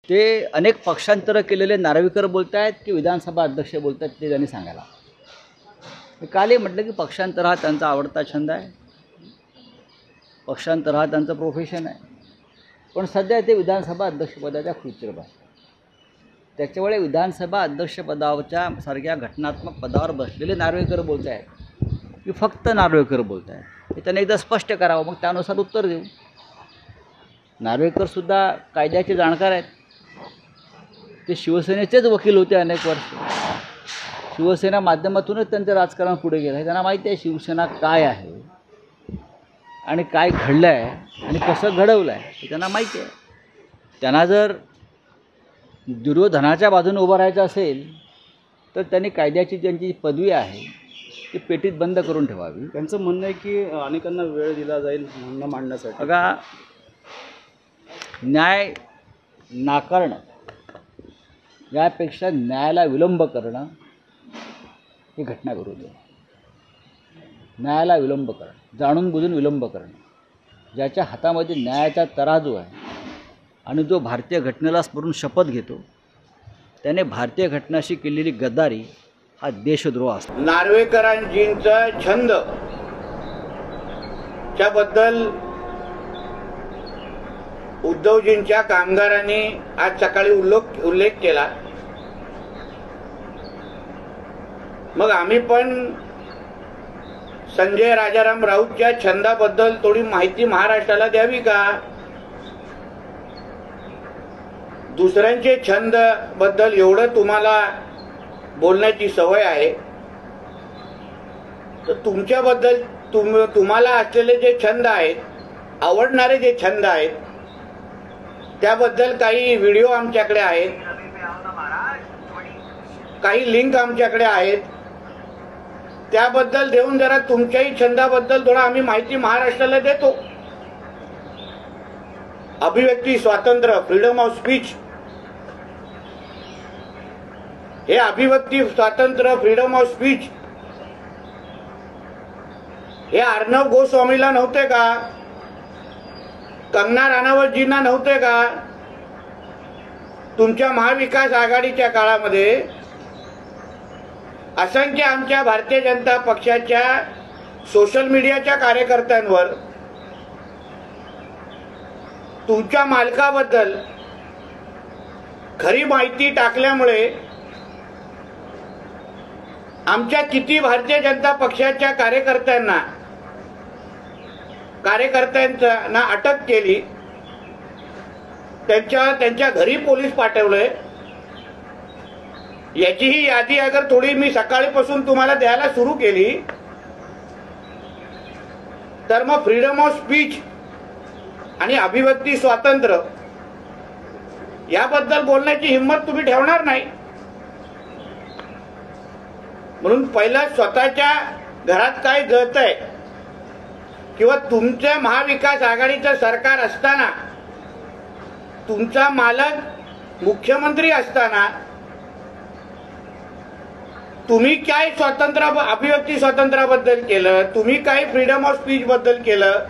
ते अनेक पक्षांतर केलेले नार्वेकर बोलत आहेत की विधानसभा अध्यक्ष बोलत आहेत ते त्यांनी सांगायला. मी कालही म्हटलं की पक्षांतर हा त्यांचा आवडता छंद आहे, पक्षांतर हा त्यांचं प्रोफेशन आहे. पण सध्या ते विधानसभा अध्यक्षपदाच्या खुर्चीवर बसतात. त्याच्यामुळे विधानसभा अध्यक्षपदाच्या सारख्या घटनात्मक पदावर बसलेले नार्वेकर बोलत आहेत की फक्त नार्वेकर बोलत आहेत हे त्यांनी एकदा स्पष्ट करावं, मग त्यानुसार उत्तर देऊ. नार्वेकरसुद्धा कायद्याचे जाणकार आहेत. ते शिवसेनेचेच वकील होते अनेक वर्ष. शिवसेना माध्यमातूनच त्यांचं राजकारण पुढे गेलं आहे. त्यांना माहिती आहे शिवसेना काय आहे आणि काय घडलं आहे आणि कसं घडवलं आहे हे त्यांना माहिती आहे. त्यांना जर दुर्योधनाच्या बाजूने उभं राहायचं असेल तर त्यांनी कायद्याची ज्यांची पदवी आहे ती पेटीत बंद करून ठेवावी. त्यांचं म्हणणं आहे की अनेकांना वेळ दिला जाईल म्हणणं मांडण्यासाठी. बघा, न्याय नाकारणं यापेक्षा न्यायाला विलंब करणं ही घटना विरोधी आहे. न्यायाला विलंब करणं, जाणून बुजून विलंब करणं, ज्याच्या हातामध्ये न्यायाचा तराजू आहे आणि जो भारतीय घटनेला स्मरून शपथ घेतो त्याने भारतीय घटनाशी केलेली गद्दारी हा देशद्रोह असतो. नार्वेकरांजींचा छंद त्याबद्दल उद्धवजींच्या कामगारांनी आज सकाळी उल्लेख केला. मग आम्ही पण संजय राजाराम राऊतच्या छंदाबद्दल थोडी माहिती महाराष्ट्राला द्यावी का? दुसऱ्यांचे छंद बद्दल एवढं तुम्हाला बोलण्याची सवय आहे तर तुमच्याबद्दल तुम्हाला असलेले जे छंद आहेत, आवडणारे जे छंद आहेत त्याबद्दल काही व्हिडिओ आमच्याकडे आहेत, काही लिंक आमच्याकडे आहेत. त्याबद्दल देऊन जरा तुमच्याही छंदाबद्दल थोडा आम्ही माहिती महाराष्ट्राला देतो. अभिव्यक्ती स्वातंत्र्य, फ्रीडम ऑफ स्पीच, हे अभिव्यक्ती स्वातंत्र्य, फ्रीडम ऑफ स्पीच हे अर्णव गोस्वामीला नव्हते का? कंगना राणावतजींना नव्हते का? तुमच्या महाविकास आघाडीच्या काळामध्ये असंख्य आमच्या भारतीय जनता पक्षाच्या सोशल मीडियाच्या कार्यकर्त्यांवर तुमच्या मालकाबद्दल खरी माहिती टाकल्यामुळे आमच्या किती भारतीय जनता पक्षाच्या कार्यकर्त्यांना अटक केली, त्यांच्या घरी पोलीस पाठवले, याचीही यादी अगर थोडी मी सकाळीपासून तुम्हाला द्यायला सुरू केली तर मग फ्रीडम ऑफ स्पीच आणि अभिव्यक्ती स्वातंत्र्य याबद्दल बोलण्याची हिंमत तुम्ही ठेवणार नाही. म्हणून पहिला स्वतःच्या घरात काय जळतंय किंवा तुमच्या महाविकास आघाडीचं सरकार असताना तुमचा मालक मुख्यमंत्री असताना तुम्ही काय अभिव्यक्ती स्वातंत्र्याबद्दल केलं, तुम्ही काय फ्रीडम ऑफ स्पीच बद्दल केलं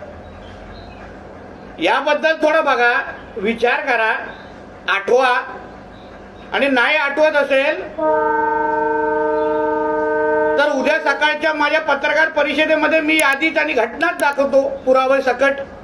याबद्दल थोडं बघा, विचार करा, आठवा. आणि नाही आठवत असेल तर उद्या सकाळच्या माझ्या पत्रकार परिषदेमध्ये मी यादीच आणि घटनाच दाखवतो पुरावे सकट.